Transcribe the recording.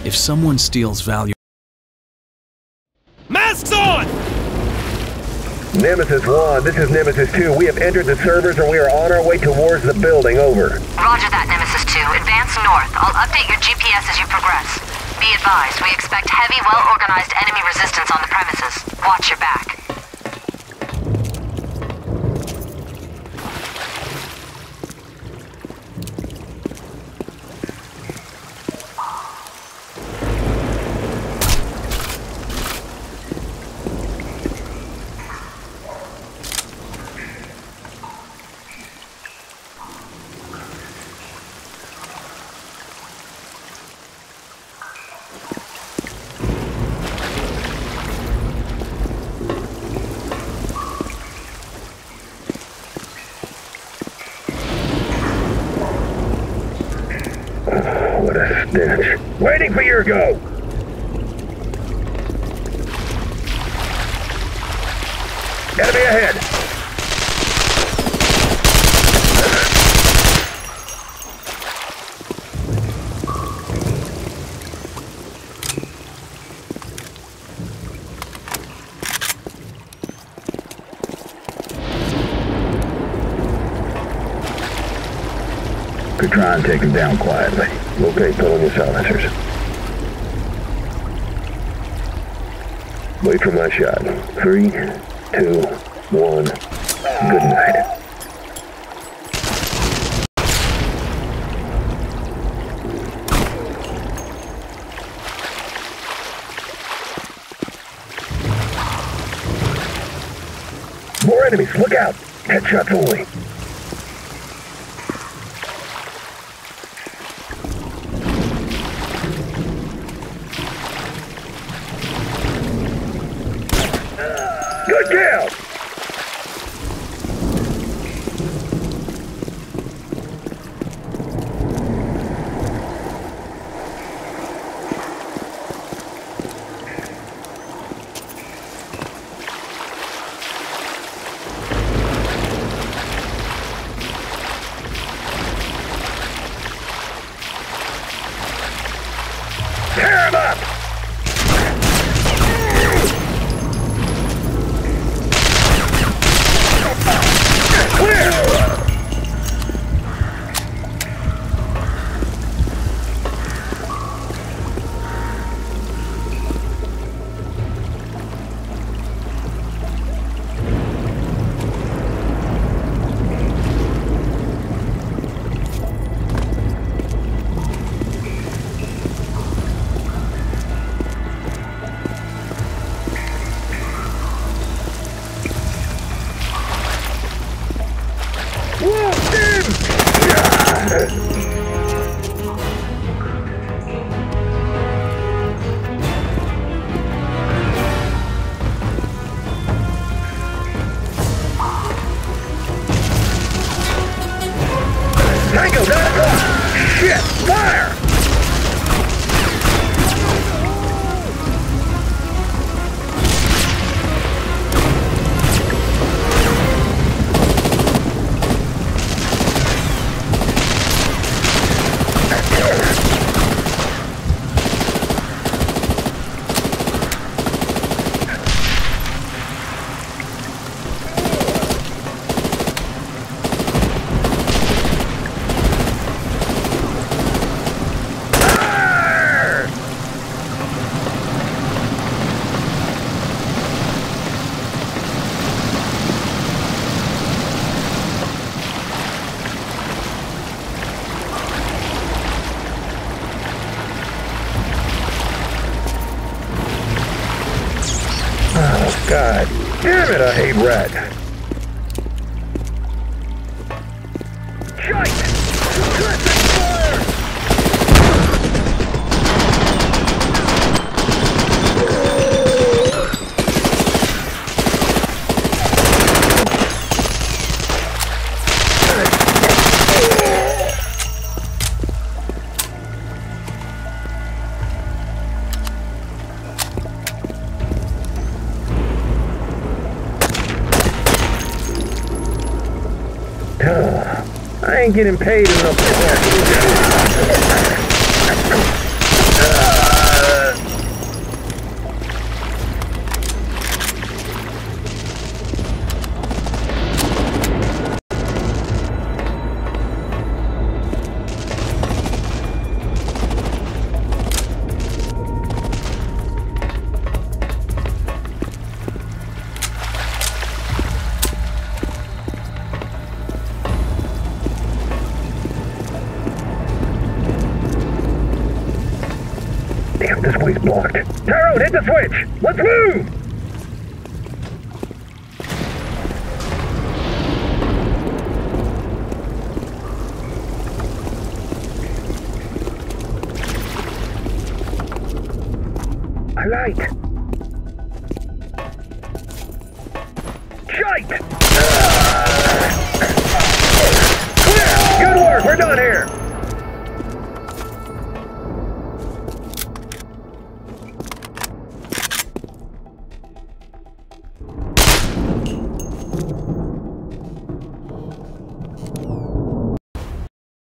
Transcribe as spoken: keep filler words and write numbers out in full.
If someone steals value... Masks on! Nemesis one, this is Nemesis two. We have entered the servers and we are on our way towards the building. Over. Roger that, Nemesis two. Advance north. I'll update your G P S as you progress. Be advised, we expect heavy, well-organized enemy resistance on the premises. Watch your back. What a stench. Waiting for your go! Enemy ahead! Could try and take him down quietly. Okay, put on your silencers. Wait for my shot. Three, two, one. Good night. More enemies, look out! Headshots only. Good kill! Tear him up! Tango, that's up! Shit! Fire! Oh, God damn it, I hate rats. Shite! Suppressing fire! I ain't getting paid enough for that. Damn, this way's blocked. Tyrone, hit the switch! Let's move! All right. Shite! Clear! Good work, we're done here!